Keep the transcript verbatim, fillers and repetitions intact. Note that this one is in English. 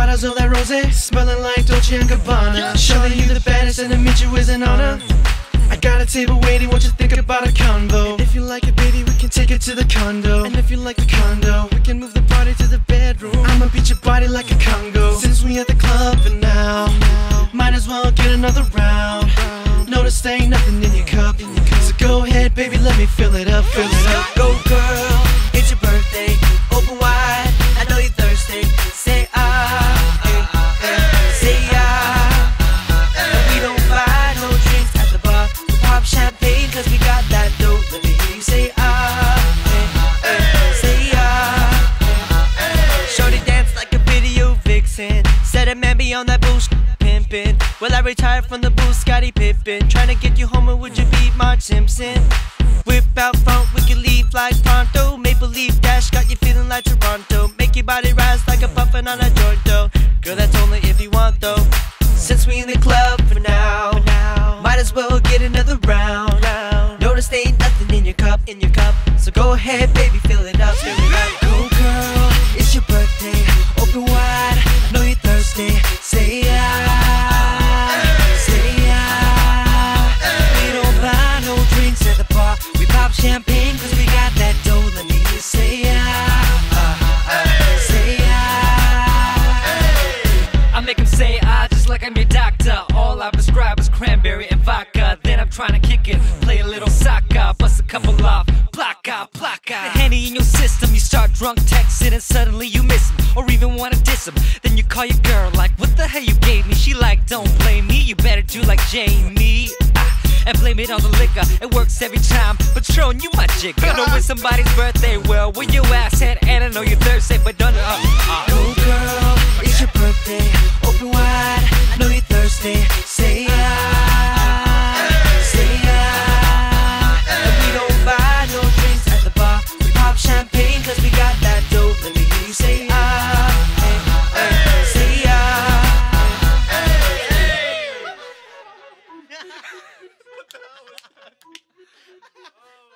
bottles of that rosé, smelling like Dolce and Gabbana. Showing you the baddest and to meet you is an honor. I got a table waiting, what you think about a combo? And if you like it, baby, we can take it to the condo. And if you like the condo, we can move the party to the bedroom. I'ma beat your body like a Congo. Since we at the club for now, might as well get another round. Notice there ain't nothing in your cup, so go ahead, baby, let me fill it up, fill it up. Go girl, it's your birthday, open wide, I know you're thirsty. Say ah, eh, eh, say ah. And we don't buy no drinks at the bar, we pop champagne cause we got that dough. Let me hear you say ah, eh, eh, say ah. Shorty dance like a video vixen, said a man be on that bullshit pimpin'. Well, I retired from the booth, Scottie Pippen. Tryna get you home, or would you be Marge Simpson? Whip out front, we can leave like pronto. Maple Leaf Dash got you feeling like Toronto. Make your body rise like a puffin' on a joint though. Girl, that's only if you want though. Since we in the club for now, might as well get another round. Notice there ain't nothing in your cup, in your cup. So go ahead, baby, fill it up, fill it up. Go girl, it's your birthday, open wide, I know you're thirsty. Say ah, say ah. We don't buy no drinks at the bar, we pop champagne cause we got that dough. Let me hear you say ah, ah, ah, say ah. I make him say ah, just like I'm your doctor. All I prescribe is cranberry and vodka. Then I'm trying to kick it, play a little soccer, bust a couple off, plaka, plaka. The Henny in your system, you start drunk texting and suddenly you miss him, or even wanna diss him. Then you call your girl like, what the hell you gave me? She like, don't blame me, you better do like Jamie. Ah, and blame it on the liquor, it works every time. Patron, you my jigger. I know it's somebody's birthday, well, where your ass at? And I know you're thirsty, but don't uh, uh. Go girl, it's your birthday, open wide, I know you're thirsty. Say ah, say ah. And we don't buy no drinks at the bar, we pop champagne cause we got that dough. Let me hear you say ah, eh, eh, say ah.